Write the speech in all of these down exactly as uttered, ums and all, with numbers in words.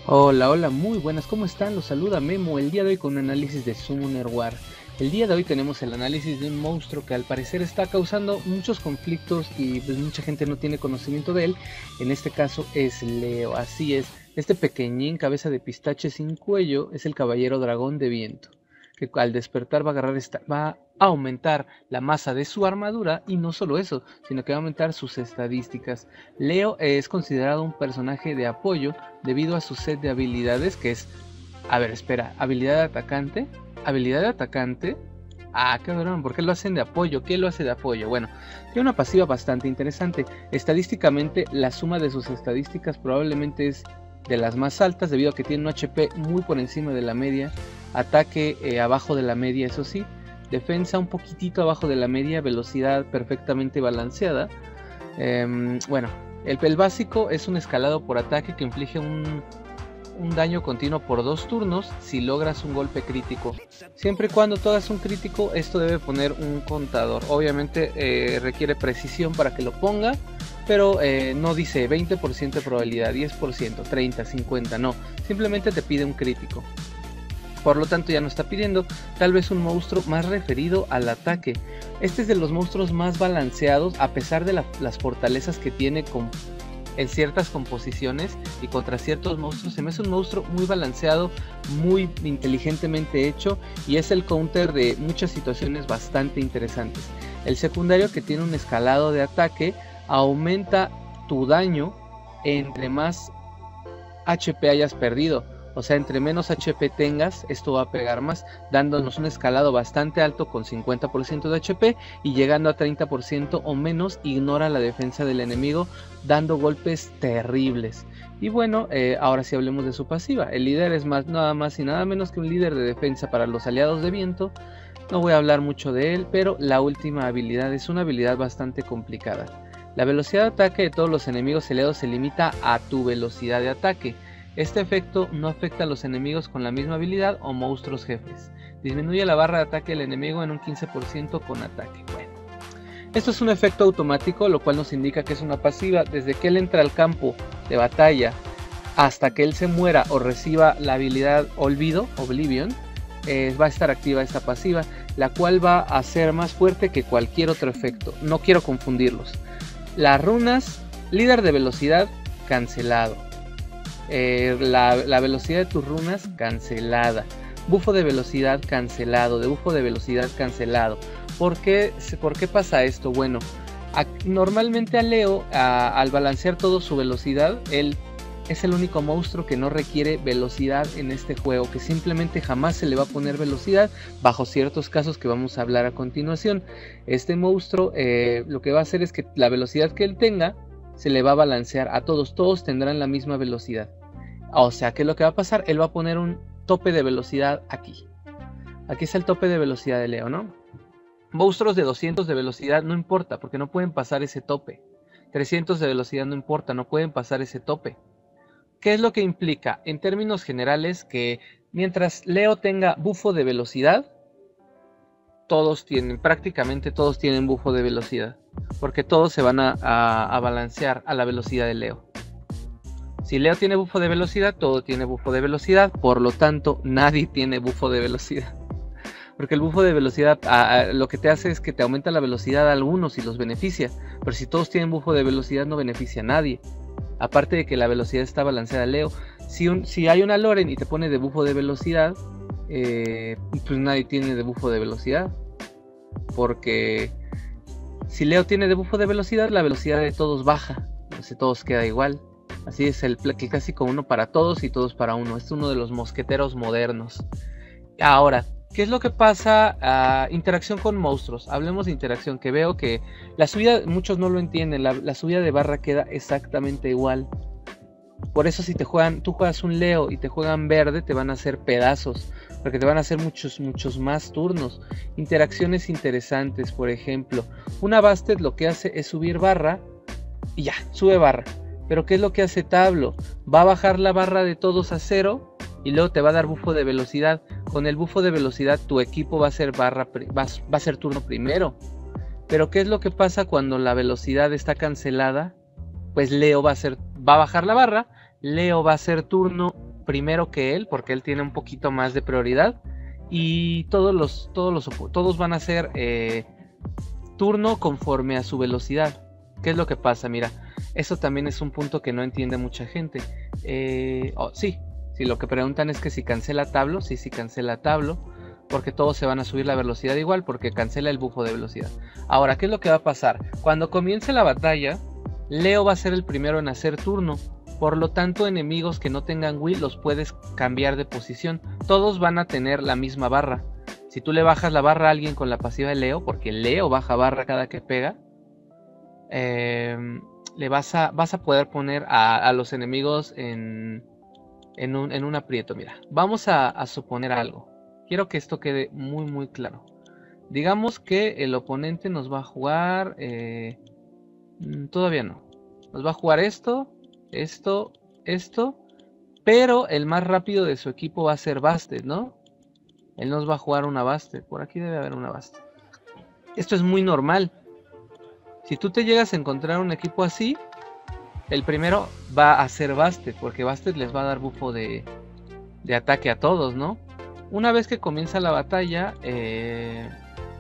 Hola, hola, muy buenas, ¿cómo están? Los saluda Memo, el día de hoy con un análisis de Summoner War. El día de hoy tenemos el análisis de un monstruo que al parecer está causando muchos conflictos y pues mucha gente no tiene conocimiento de él. En este caso es Leo, así es. Este pequeñín cabeza de pistache sin cuello es el caballero dragón de viento, que al despertar va a agarrar esta, va a aumentar la masa de su armadura y no solo eso, sino que va a aumentar sus estadísticas. Leo es considerado un personaje de apoyo debido a su set de habilidades que es, a ver, espera, habilidad de atacante, habilidad de atacante, ah, cabrón, ¿por qué lo hacen de apoyo? ¿Qué lo hace de apoyo? Bueno, tiene una pasiva bastante interesante, estadísticamente la suma de sus estadísticas probablemente es de las más altas debido a que tiene un H P muy por encima de la media, ataque eh, abajo de la media, eso sí, defensa un poquitito abajo de la media, velocidad perfectamente balanceada. Eh, bueno, el, el básico es un escalado por ataque que inflige un, un daño continuo por dos turnos si logras un golpe crítico. Siempre y cuando tú hagas un crítico, esto debe poner un contador. Obviamente eh, requiere precisión para que lo ponga, pero eh, no dice veinte por ciento de probabilidad, diez por ciento, treinta, cincuenta, no. Simplemente te pide un crítico. Por lo tanto ya no está pidiendo tal vez un monstruo más referido al ataque. Este es de los monstruos más balanceados a pesar de la, las fortalezas que tiene con, en ciertas composiciones y contra ciertos monstruos. Se me hace un monstruo muy balanceado, muy inteligentemente hecho y es el counter de muchas situaciones bastante interesantes. El secundario, que tiene un escalado de ataque, aumenta tu daño entre más H P hayas perdido. O sea, entre menos H P tengas, esto va a pegar más, dándonos un escalado bastante alto con cincuenta por ciento de H P y llegando a treinta por ciento o menos, ignora la defensa del enemigo, dando golpes terribles. Y bueno, eh, ahora sí hablemos de su pasiva. El líder es más, nada más y nada menos que un líder de defensa para los aliados de viento. No voy a hablar mucho de él, pero la última habilidad es una habilidad bastante complicada. La velocidad de ataque de todos los enemigos aliados se limita a tu velocidad de ataque. Este efecto no afecta a los enemigos con la misma habilidad o monstruos jefes. Disminuye la barra de ataque del enemigo en un quince por ciento con ataque. Bueno, esto es un efecto automático, lo cual nos indica que es una pasiva. Desde que él entra al campo de batalla hasta que él se muera o reciba la habilidad Olvido, Oblivion, eh, va a estar activa esta pasiva, la cual va a ser más fuerte que cualquier otro efecto. No quiero confundirlos. Las runas, líder de velocidad, cancelado. Eh, la, la velocidad de tus runas, cancelada. Bufo de velocidad, cancelado. De bufo de velocidad, cancelado. ¿Por qué, por qué pasa esto? Bueno, a, normalmente a Leo, a, al balancear todo su velocidad, él es el único monstruo que no requiere velocidad en este juego, que simplemente jamás se le va a poner velocidad, bajo ciertos casos que vamos a hablar a continuación. Este monstruo eh, lo que va a hacer es que la velocidad que él tenga se le va a balancear a todos, todos tendrán la misma velocidad. O sea, ¿qué es lo que va a pasar? Él va a poner un tope de velocidad aquí. Aquí está el tope de velocidad de Leo, ¿no? Monstruos de doscientos de velocidad no importa, porque no pueden pasar ese tope. trescientos de velocidad no importa, no pueden pasar ese tope. ¿Qué es lo que implica? En términos generales, que mientras Leo tenga bufo de velocidad, todos tienen, prácticamente todos tienen bufo de velocidad, porque todos se van a, a, a balancear a la velocidad de Leo. Si Leo tiene bufo de velocidad, todo tiene bufo de velocidad, por lo tanto nadie tiene bufo de velocidad. Porque el bufo de velocidad a, a, lo que te hace es que te aumenta la velocidad a algunos y los beneficia, pero si todos tienen bufo de velocidad no beneficia a nadie. Aparte de que la velocidad está balanceada, Leo, si, un, si hay una Loren y te pone de bufo de velocidad, eh, pues nadie tiene de bufo de velocidad, porque si Leo tiene de bufo de velocidad, la velocidad de todos baja, entonces todos queda igual. Así es el, el clásico uno para todos y todos para uno. Este es uno de los mosqueteros modernos. Ahora, ¿qué es lo que pasa? Uh, interacción con monstruos. Hablemos de interacción, que veo que la subida, muchos no lo entienden, la, la subida de barra queda exactamente igual. Por eso si te juegan, tú juegas un Leo y te juegan verde, te van a hacer pedazos, porque te van a hacer muchos, muchos más turnos. Interacciones interesantes, por ejemplo, una Bastet lo que hace es subir barra y ya, sube barra. Pero ¿qué es lo que hace Tablo? Va a bajar la barra de todos a cero y luego te va a dar bufo de velocidad. Con el bufo de velocidad tu equipo va a ser barra, va, va a ser turno primero. Pero ¿qué es lo que pasa cuando la velocidad está cancelada? Pues Leo va a ser, va a bajar la barra, Leo va a ser turno primero que él, porque él tiene un poquito más de prioridad. Y todos los, todos los, todos van a hacer eh, turno conforme a su velocidad. ¿Qué es lo que pasa? Mira, eso también es un punto que no entiende mucha gente. Eh, oh, sí, si lo que preguntan es que si cancela tablo, sí, sí cancela tablo, porque todos se van a subir la velocidad igual, porque cancela el bufo de velocidad. Ahora, ¿qué es lo que va a pasar? Cuando comience la batalla, Leo va a ser el primero en hacer turno. Por lo tanto, enemigos que no tengan will los puedes cambiar de posición. Todos van a tener la misma barra. Si tú le bajas la barra a alguien con la pasiva de Leo, porque Leo baja barra cada que pega, eh, le vas a, vas a poder poner a, a los enemigos en, en, un, en un aprieto. Mira, vamos a, a suponer algo. Quiero que esto quede muy muy claro. Digamos que el oponente nos va a jugar... Eh, todavía no. Nos va a jugar esto... Esto, esto, pero el más rápido de su equipo va a ser Bastet, ¿no? Él nos va a jugar una Bastet, por aquí debe haber una Bastet. Esto es muy normal. Si tú te llegas a encontrar un equipo así, el primero va a ser Bastet, porque Bastet les va a dar bufo de, de ataque a todos, ¿no? Una vez que comienza la batalla, eh,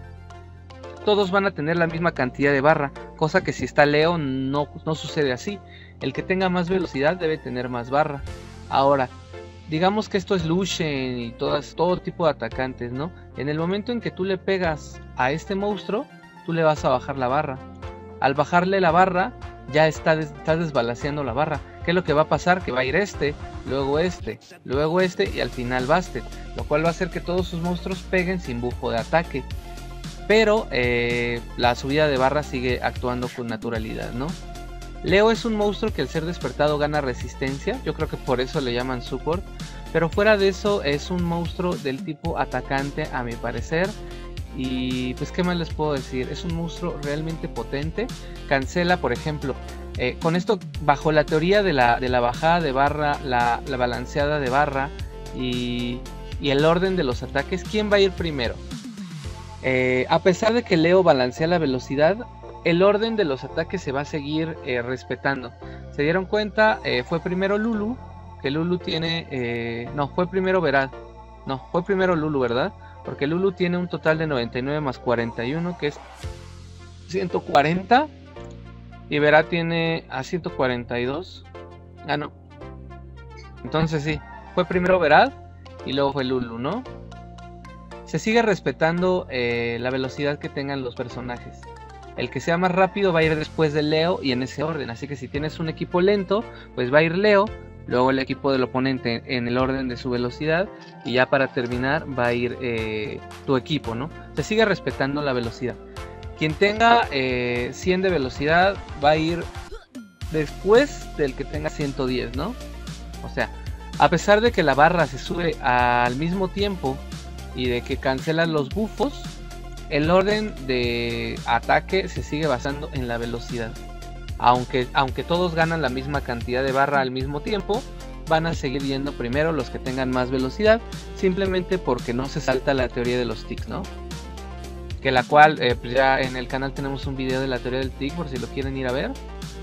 todos van a tener la misma cantidad de barra, cosa que si está Leo no, no sucede así. El que tenga más velocidad debe tener más barra. Ahora, digamos que esto es Lucian y todas, todo tipo de atacantes, ¿no? En el momento en que tú le pegas a este monstruo, tú le vas a bajar la barra. Al bajarle la barra, ya está des, estás desbalanceando la barra. ¿Qué es lo que va a pasar? Que va a ir este, luego este, luego este y al final Bastet. Lo cual va a hacer que todos sus monstruos peguen sin bufo de ataque. Pero eh, la subida de barra sigue actuando con naturalidad, ¿no? Leo es un monstruo que al ser despertado gana resistencia, yo creo que por eso le llaman support, pero fuera de eso es un monstruo del tipo atacante a mi parecer. Y pues qué más les puedo decir, es un monstruo realmente potente. Cancela, por ejemplo, eh, con esto bajo la teoría de la, de la bajada de barra, la, la balanceada de barra y, y el orden de los ataques, ¿quién va a ir primero? Eh, a pesar de que Leo balancea la velocidad, el orden de los ataques se va a seguir eh, respetando. ¿Se dieron cuenta? Eh, fue primero Lulu, que Lulu tiene... Eh, no, fue primero Verad. No, fue primero Lulu, ¿verdad? Porque Lulu tiene un total de noventa y nueve más cuarenta y uno, que es ciento cuarenta. Y Verad tiene a ciento cuarenta y dos. Ah, no. Entonces sí, fue primero Verad y luego fue Lulu, ¿no? Se sigue respetando eh, la velocidad que tengan los personajes. El que sea más rápido va a ir después de Leo y en ese orden. Así que si tienes un equipo lento, pues va a ir Leo, luego el equipo del oponente en el orden de su velocidad y ya para terminar va a ir eh, tu equipo, ¿no? Se sigue respetando la velocidad. Quien tenga eh, cien de velocidad va a ir después del que tenga ciento diez, ¿no? O sea, a pesar de que la barra se sube al mismo tiempo y de que cancelan los bufos, el orden de ataque se sigue basando en la velocidad. Aunque, aunque todos ganan la misma cantidad de barra al mismo tiempo, van a seguir yendo primero los que tengan más velocidad, simplemente porque no se salta la teoría de los tics, ¿no? Que la cual eh, pues ya en el canal tenemos un video de la teoría del tic por si lo quieren ir a ver.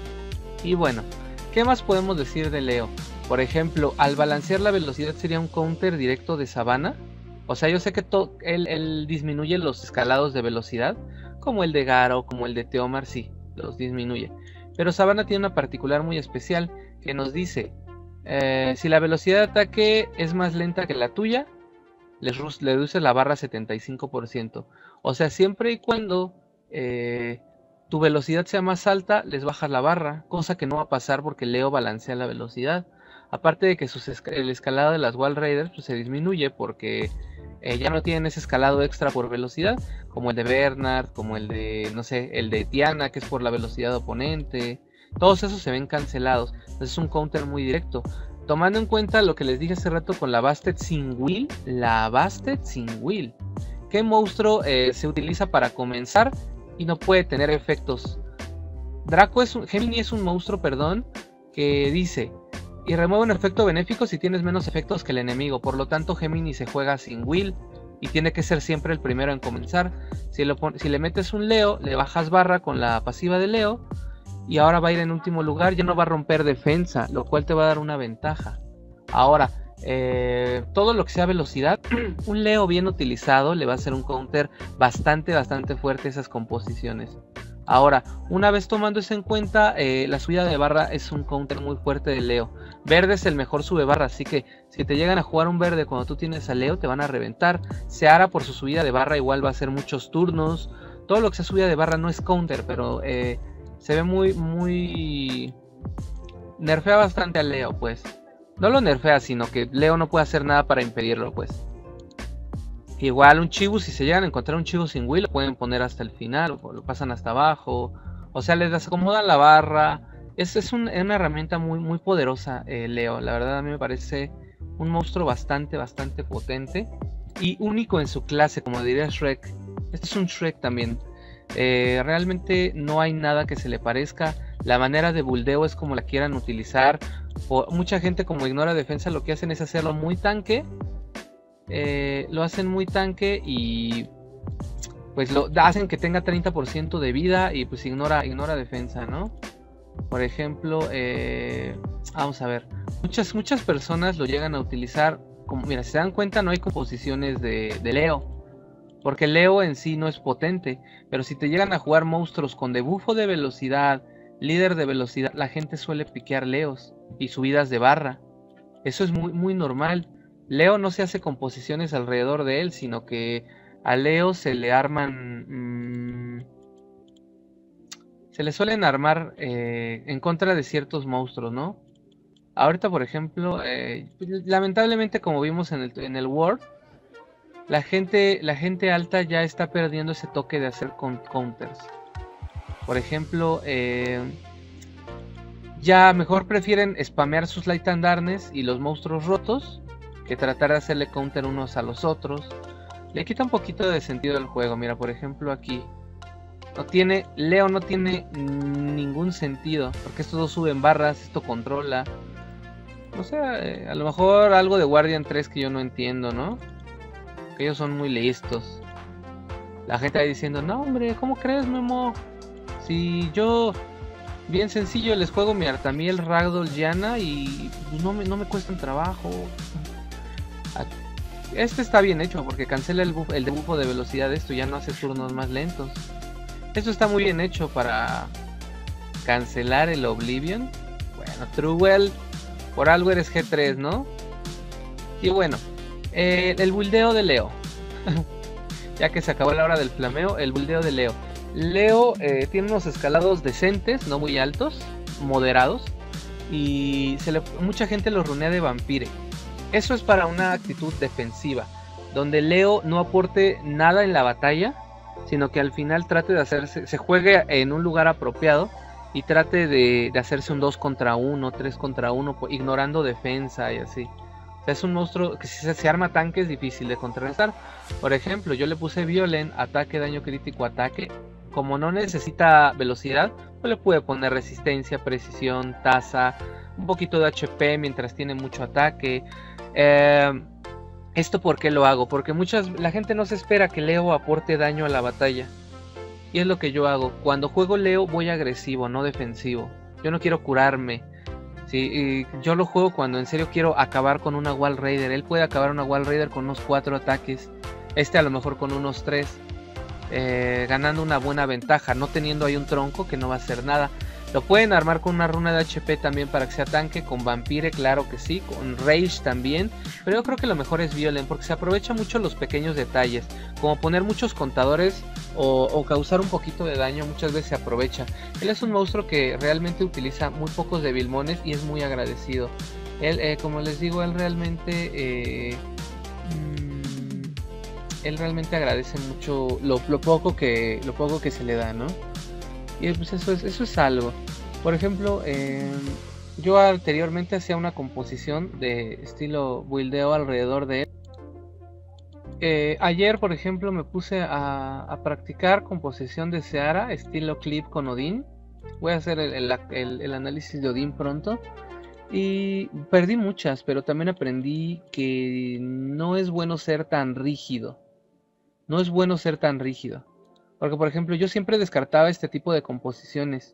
Y bueno, ¿qué más podemos decir de Leo? Por ejemplo, al balancear la velocidad sería un counter directo de Sabana. O sea, yo sé que él, él disminuye los escalados de velocidad, como el de Garo, como el de Teomar, sí, los disminuye. Pero Sabana tiene una particular muy especial que nos dice, eh, si la velocidad de ataque es más lenta que la tuya, les reduce la barra setenta y cinco por ciento. O sea, siempre y cuando eh, tu velocidad sea más alta, les bajas la barra, cosa que no va a pasar porque Leo balancea la velocidad. Aparte de que sus esca el escalado de las Wall Raiders pues, se disminuye porque eh, ya no tienen ese escalado extra por velocidad, como el de Bernard, como el de, no sé, el de Tiana, que es por la velocidad oponente. Todos esos se ven cancelados. Entonces es un counter muy directo. Tomando en cuenta lo que les dije hace rato con la Bastet sin Will, la Bastet sin Will. ¿Qué monstruo eh, se utiliza para comenzar y no puede tener efectos? Draco es un, Gemini es un monstruo, perdón, que dice... y remueve un efecto benéfico si tienes menos efectos que el enemigo. Por lo tanto, Gemini se juega sin Will y tiene que ser siempre el primero en comenzar. Si, lo si le metes un Leo, le bajas barra con la pasiva de Leo y ahora va a ir en último lugar. Ya no va a romper defensa, lo cual te va a dar una ventaja. Ahora, Eh, todo lo que sea velocidad, un Leo bien utilizado le va a hacer un counter bastante, bastante fuerte a esas composiciones. Ahora, una vez tomando eso en cuenta, eh, la subida de barra es un counter muy fuerte de Leo. Verde es el mejor sube barra, así que si te llegan a jugar un verde cuando tú tienes a Leo, te van a reventar. Seara por su subida de barra igual va a hacer muchos turnos. Todo lo que sea subida de barra no es counter, pero eh, se ve muy, muy... nerfea bastante a Leo, pues. No lo nerfea, sino que Leo no puede hacer nada para impedirlo, pues. Igual un Chibu, si se llegan a encontrar un Chibu sin Will, lo pueden poner hasta el final, o lo pasan hasta abajo. O sea, les desacomodan la barra. Es, es un, una herramienta muy, muy poderosa, eh, Leo. La verdad a mí me parece un monstruo bastante, bastante potente. Y único en su clase, como diría Shrek. Este es un Shrek también. Eh, realmente no hay nada que se le parezca. La manera de buildeo es como la quieran utilizar. O, mucha gente como ignora defensa lo que hacen es hacerlo muy tanque. Eh, lo hacen muy tanque y pues lo hacen que tenga treinta por ciento de vida y pues ignora, ignora defensa, ¿no? Por ejemplo, eh, vamos a ver, muchas, muchas personas lo llegan a utilizar como, mira, si se dan cuenta no hay composiciones de, de Leo, porque Leo en sí no es potente, pero si te llegan a jugar monstruos con debufo de velocidad, líder de velocidad, la gente suele piquear Leos y subidas de barra. Eso es muy, muy normal. Leo no se hace composiciones alrededor de él, sino que a Leo se le arman... Mmm, se le suelen armar eh, en contra de ciertos monstruos, ¿no? Ahorita, por ejemplo, eh, lamentablemente como vimos en el, en el World, la gente, la gente alta ya está perdiendo ese toque de hacer counters. Por ejemplo, eh, ya mejor prefieren spamear sus Light and Darkness y los monstruos rotos que tratar de hacerle counter unos a los otros. Le quita un poquito de sentido al juego. Mira, por ejemplo aquí no tiene, Leo no tiene ningún sentido, porque estos dos suben barras, esto controla. O sea, eh, a lo mejor algo de Guardian tres que yo no entiendo, ¿no? Que ellos son muy listos. La gente ahí diciendo, no hombre, ¿cómo crees, Memo? Si yo, bien sencillo, les juego mi Artamiel, Ragdoll, Yana y pues, no, me, no me cuestan trabajo. Este está bien hecho porque cancela el, buff, el debuffo de velocidad de esto, ya no hace turnos más lentos. Esto está muy bien hecho para cancelar el Oblivion. Bueno, Truewell, por algo eres G tres, ¿no? Y bueno, eh, el buildeo de Leo. Ya que se acabó la hora del flameo, el buildeo de Leo. Leo eh, tiene unos escalados decentes, no muy altos, moderados. Y se le, mucha gente lo runea de Vampire. Eso es para una actitud defensiva, donde Leo no aporte nada en la batalla, sino que al final trate de hacerse, se juegue en un lugar apropiado y trate de, de hacerse un dos contra uno, tres contra uno, ignorando defensa y así. O sea, es un monstruo que si se, se arma tanque es difícil de contrarrestar. Por ejemplo, yo le puse Violent, ataque, daño crítico, ataque. Como no necesita velocidad, pues le puede poner resistencia, precisión, tasa, un poquito de H P mientras tiene mucho ataque. Eh, ¿Esto por qué lo hago? Porque muchas, la gente no se espera que Leo aporte daño a la batalla. Y es lo que yo hago. Cuando juego Leo voy agresivo, no defensivo. Yo no quiero curarme. ¿Sí? Y yo lo juego cuando en serio quiero acabar con una Wall Raider. Él puede acabar una Wall Raider con unos cuatro ataques. Este a lo mejor con unos tres. Eh, ganando una buena ventaja. No teniendo ahí un tronco que no va a hacer nada. Lo pueden armar con una runa de H P también para que sea tanque, con Vampire, claro que sí, con Rage también, pero yo creo que lo mejor es Violent, porque se aprovecha mucho los pequeños detalles, como poner muchos contadores o, o causar un poquito de daño, muchas veces se aprovecha. Él es un monstruo que realmente utiliza muy pocos debilmones y es muy agradecido. Él, eh, como les digo, él realmente... Eh, mmm, él realmente agradece mucho lo, lo, poco que, lo poco que se le da, ¿no? Y pues eso es, eso es algo. Por ejemplo, eh, yo anteriormente hacía una composición de estilo buildeo alrededor de él. Eh, ayer, por ejemplo, me puse a, a practicar composición de Seara, estilo clip con Odín. Voy a hacer el, el, el, el análisis de Odín pronto. Y perdí muchas, pero también aprendí que no es bueno ser tan rígido. No es bueno ser tan rígido. Porque, por ejemplo, yo siempre descartaba este tipo de composiciones.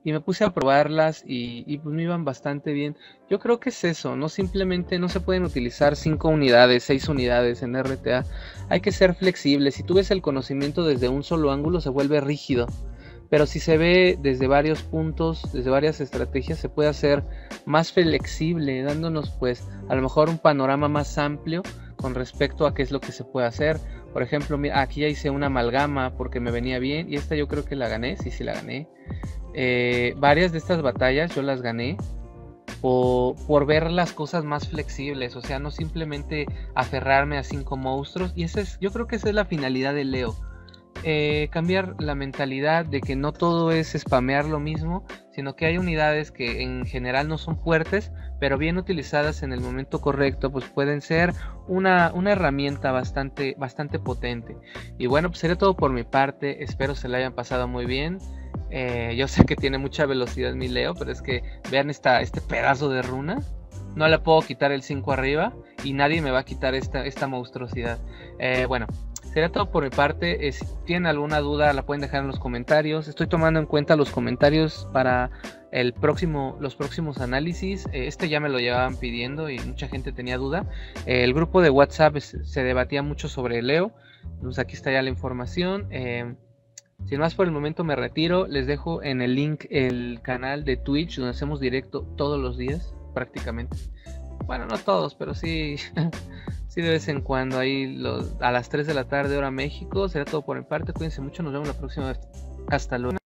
y me puse a probarlas y, y pues me iban bastante bien. Yo creo que es eso, no simplemente no se pueden utilizar cinco unidades, seis unidades en R T A. Hay que ser flexibles. Si tú ves el conocimiento desde un solo ángulo se vuelve rígido. Pero si se ve desde varios puntos, desde varias estrategias, se puede hacer más flexible, dándonos pues a lo mejor un panorama más amplio con respecto a qué es lo que se puede hacer. Por ejemplo, mira, aquí ya hice una amalgama porque me venía bien y esta yo creo que la gané, sí, sí la gané. Eh, varias de estas batallas yo las gané por, por ver las cosas más flexibles, o sea, no simplemente aferrarme a cinco monstruos. Y esa es, yo creo que esa es la finalidad de Leo. Eh, cambiar la mentalidad de que no todo es spamear lo mismo, sino que hay unidades que en general no son fuertes, pero bien utilizadas en el momento correcto, pues pueden ser una, una herramienta bastante, bastante potente. Y bueno, pues sería todo por mi parte, espero se la hayan pasado muy bien. Eh, yo sé que tiene mucha velocidad mi Leo, pero es que vean esta, este pedazo de runa. No le puedo quitar el cinco arriba y nadie me va a quitar esta, esta monstruosidad. Eh, bueno, sería todo por mi parte. Eh, si tienen alguna duda la pueden dejar en los comentarios. Estoy tomando en cuenta los comentarios para el próximo, los próximos análisis. Eh, este ya me lo llevaban pidiendo y mucha gente tenía duda. Eh, el grupo de WhatsApp es, se debatía mucho sobre Leo. Entonces aquí está ya la información. Eh, sin más por el momento me retiro. Les dejo en el link el canal de Twitch donde hacemos directo todos los días prácticamente. Bueno, no todos, pero sí, sí de vez en cuando ahí los, a las tres de la tarde hora México. Será todo por mi parte. Cuídense mucho. Nos vemos la próxima vez. Hasta luego.